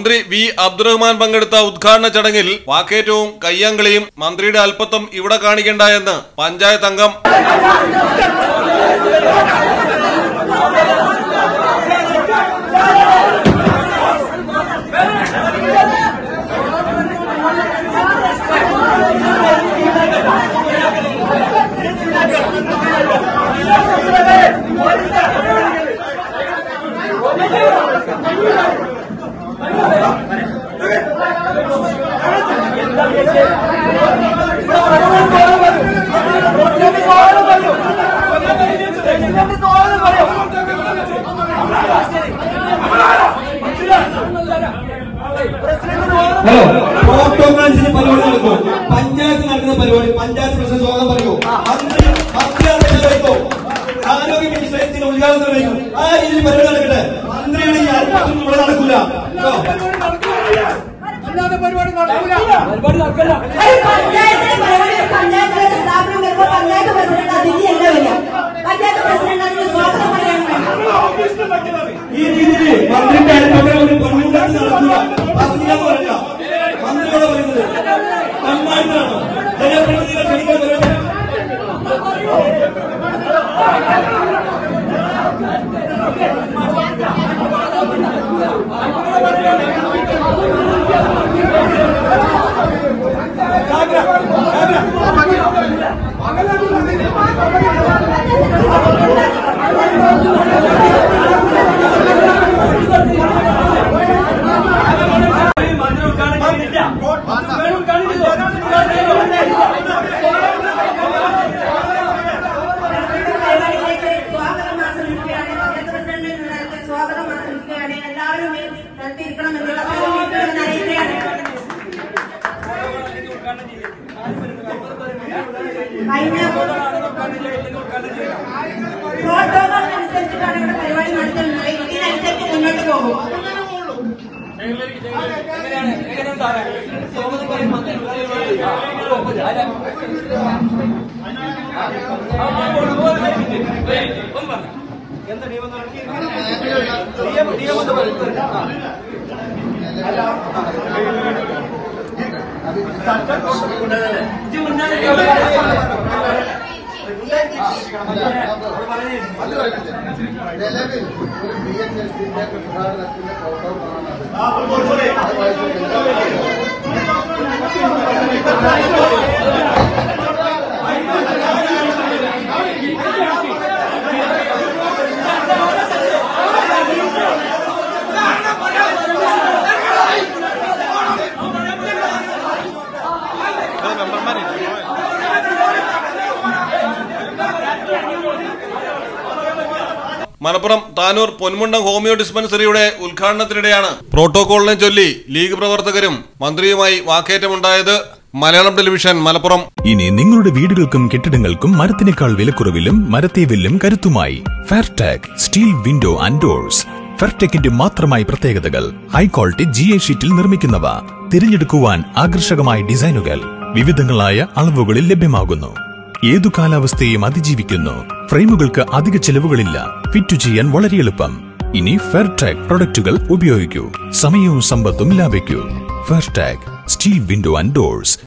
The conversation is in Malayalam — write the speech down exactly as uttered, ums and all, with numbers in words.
മന്ത്രി വി അബ്ദുറഹ്മാൻ പങ്കെടുത്ത ഉദ്ഘാടന ചടങ്ങിൽ വാക്കേറ്റവും കയ്യാങ്കളിയും മന്ത്രിയുടെ അല്പത്വം ഇവിടെ കാണിക്കേണ്ട എന്ന് പഞ്ചായത്ത് അംഗം ഹലോ, പ്രോട്ടോകോൾ അനുസരിച്ച് പരിപാടി നടക്കും. പഞ്ചായത്ത് നടക്കുന്ന പരിപാടി പഞ്ചായത്ത് പ്രസിഡന്റ് സ്വാഗതം പറയൂ. ആരോഗ്യ മിനിസ്റ്റേഴ്സിന്റെ ഉദ്ഘാടനം നിർവഹിക്കും. ആ രീതിയിൽ പരിപാടി നടക്കട്ടെ. മന്ത്രിയാണ് ഈ ആത്മഹത്യ ഇവിടെ നടക്കൂല. അല്ലാതെ പരിപാടി നടക്കൂല. പരിപാടി നടക്കില്ല. പഞ്ചായത്ത് സ്ഥാപനം വരുമ്പോൾ പഞ്ചായത്ത് പ്രസിഡന്റ് അതിഥിയല്ല വരിക. പഞ്ചായത്ത് പ്രസിഡന്റ് അതിന് സ്വാഗതം പറയാൻ ഈ രീതിയിൽ മന്ത്രിന്റെ ആത്മഹത്യ പണിമുണ്ടാക്കി നടക്കുക. പദ്ധതിയാന്ന് പറഞ്ഞ മന്ത്രിയോട് പറയുന്നത് നന്നായിട്ടാണോ ജനപ്രതിനിധികളെ ക്ഷണിക്കാൻ വരുന്നത്? പ്രോട്ടോകോൾ അനുസരിച്ചിട്ടാണ് ഇവിടെ പരിപാടി നടത്തുന്നത്. ഇതിനനുസരിച്ച് മുന്നോട്ട് പോകും. എന്താ നിയമം നിലവിൽ ഒരു ബി എൻ എസ് സിന്റെ പ്രധാനത്തിന്റെ പ്രോട്ടോകോളാണ്. മലപ്പുറം താനൂർ പൊന്മുണ്ടം ഹോമിയോ ഡിസ്പെൻസറിയുടെ ഉദ്ഘാടനത്തിനിടെയാണ് പ്രോട്ടോകോളിനെ ചൊല്ലി ലീഗ് പ്രവർത്തകരും മന്ത്രിയുമായി വാക്കേറ്റമുണ്ടായത്. മലയാളം ടെലിവിഷൻ മലപ്പുറം. ഇനി നിങ്ങളുടെ വീടുകൾക്കും കെട്ടിടങ്ങൾക്കും മരത്തിനേക്കാൾ വിലക്കുറവിലും മരത്തേവിലും കരുത്തുമായി Fairtech steel window and doors. ഫെയർടെക്കിന്റെ മാത്രമായി പ്രത്യേകതകൾ. ഹൈ ക്വാളിറ്റി ജി എ ഷീറ്റിൽ നിർമ്മിക്കുന്നവ. തിരഞ്ഞെടുക്കുവാൻ ആകർഷകമായ ഡിസൈനുകൾ വിവിധങ്ങളായ അളവുകളിൽ ലഭ്യമാകുന്നു. ഏതു കാലാവസ്ഥയും അതിജീവിക്കുന്നു. ഫ്രെയിമുകൾക്ക് അധിക ചെലവുകളില്ല. ഫിറ്റ് ചെയ്യാൻ വളരെ എളുപ്പം. ഇനി ഫെയർടെക് പ്രൊഡക്റ്റുകൾ ഉപയോഗിക്കൂ. സമയവും സമ്പത്തും ലാഭിക്കൂ. Fairtech steel window and doors.